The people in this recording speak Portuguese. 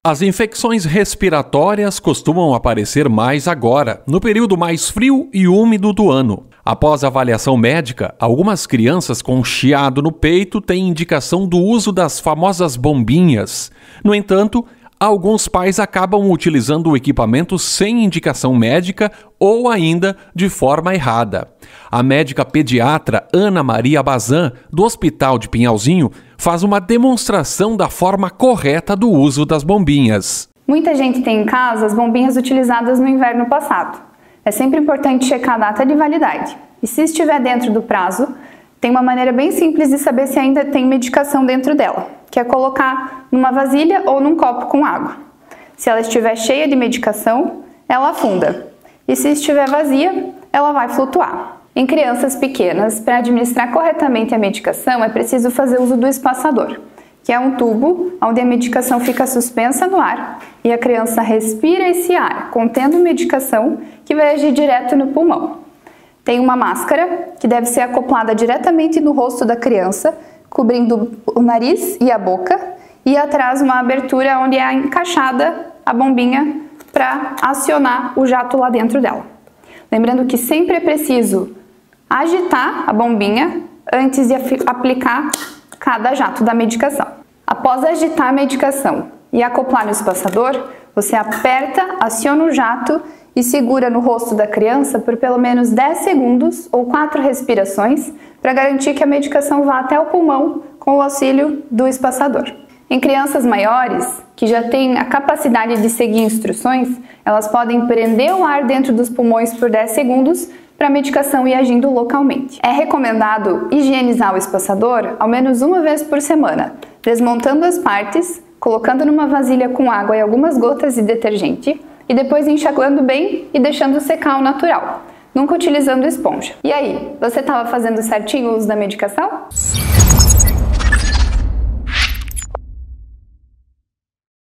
As infecções respiratórias costumam aparecer mais agora, no período mais frio e úmido do ano. Após a avaliação médica, algumas crianças com chiado no peito têm indicação do uso das famosas bombinhas. No entanto, alguns pais acabam utilizando o equipamento sem indicação médica ou ainda de forma errada. A médica pediatra Ana Maria Bazan, do Hospital de Pinhalzinho, faz uma demonstração da forma correta do uso das bombinhas. Muita gente tem em casa as bombinhas utilizadas no inverno passado. É sempre importante checar a data de validade. E se estiver dentro do prazo, tem uma maneira bem simples de saber se ainda tem medicação dentro dela, que é colocar numa vasilha ou num copo com água. Se ela estiver cheia de medicação, ela afunda. E se estiver vazia, ela vai flutuar. Em crianças pequenas, para administrar corretamente a medicação, é preciso fazer uso do espaçador, que é um tubo onde a medicação fica suspensa no ar e a criança respira esse ar, contendo medicação que vai agir direto no pulmão. Tem uma máscara que deve ser acoplada diretamente no rosto da criança, cobrindo o nariz e a boca, e atrás uma abertura onde é encaixada a bombinha para acionar o jato lá dentro dela. Lembrando que sempre é preciso agitar a bombinha antes de aplicar cada jato da medicação. Após agitar a medicação e acoplar no espaçador, você aperta, aciona o jato e segura no rosto da criança por pelo menos 10 segundos ou 4 respirações para garantir que a medicação vá até o pulmão com o auxílio do espaçador. Em crianças maiores, que já têm a capacidade de seguir instruções, elas podem prender o ar dentro dos pulmões por 10 segundos para a medicação ir agindo localmente. É recomendado higienizar o espaçador ao menos uma vez por semana, desmontando as partes, colocando numa vasilha com água e algumas gotas de detergente e depois enxaguando bem e deixando secar ao natural, nunca utilizando esponja. E aí, você estava fazendo certinho o uso da medicação?